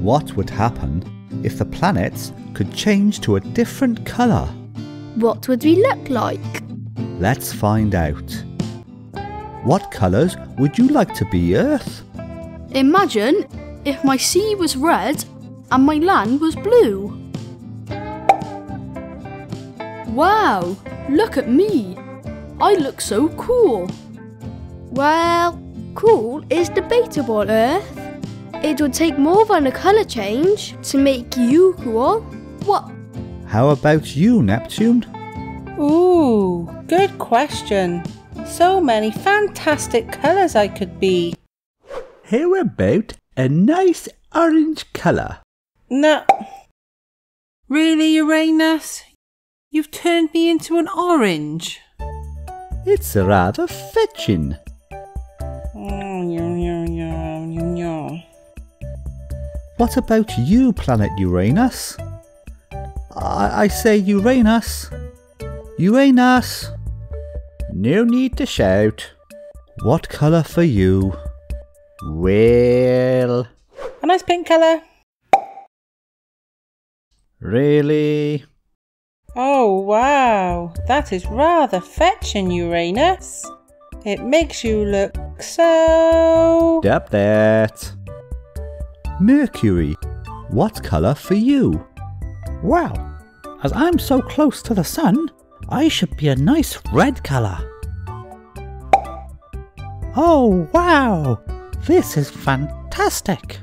What would happen if the planets could change to a different colour? What would we look like? Let's find out. What colours would you like to be, Earth? Imagine if my sea was red and my land was blue. Wow, look at me. I look so cool. Well, cool is debatable, Earth. It would take more than a colour change to make you cool. What? How about you, Neptune? Ooh, good question. So many fantastic colours I could be. How about a nice orange colour? No. Really, Uranus? You've turned me into an orange. It's rather fetching. What about you, planet Uranus? I say Uranus. Uranus. No need to shout. What colour for you? Well... A nice pink colour. Really? Oh wow, that is rather fetching, Uranus. It makes you look so... Stop that. Mercury, what colour for you? Well, as I'm so close to the sun, I should be a nice red colour. Oh wow, this is fantastic.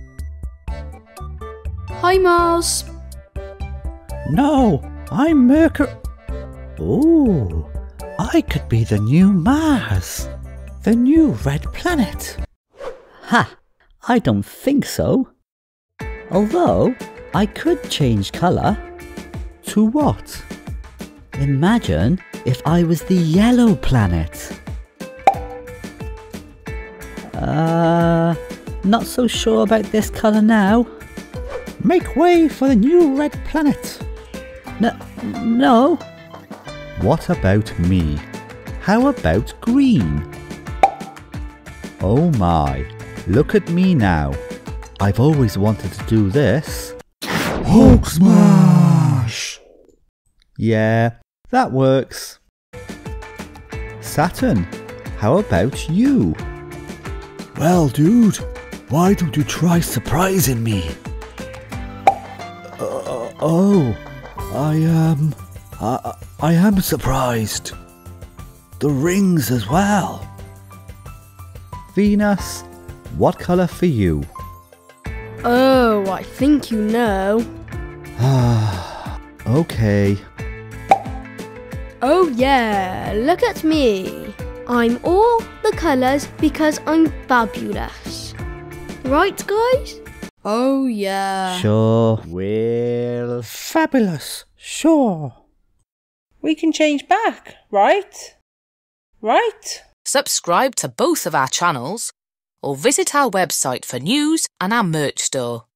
Hi, Mars. No, I'm Mercury. Ooh, I could be the new Mars, the new red planet. Ha, I don't think so. Although, I could change colour. To what? Imagine if I was the yellow planet. Not so sure about this colour now. Make way for the new red planet. No. What about me? How about green? Oh my, look at me now. I've always wanted to do this. Hulk smash! Yeah, that works. Saturn, how about you? Well, dude, why don't you try surprising me? I am surprised. The rings as well. Venus, what colour for you? Oh, I think you know. Okay. Oh yeah, look at me. I'm all the colours because I'm fabulous. Right, guys? Oh yeah. Sure. Well... Fabulous, sure. We can change back, right? Right? Subscribe to both of our channels or visit our website for news and our merch store.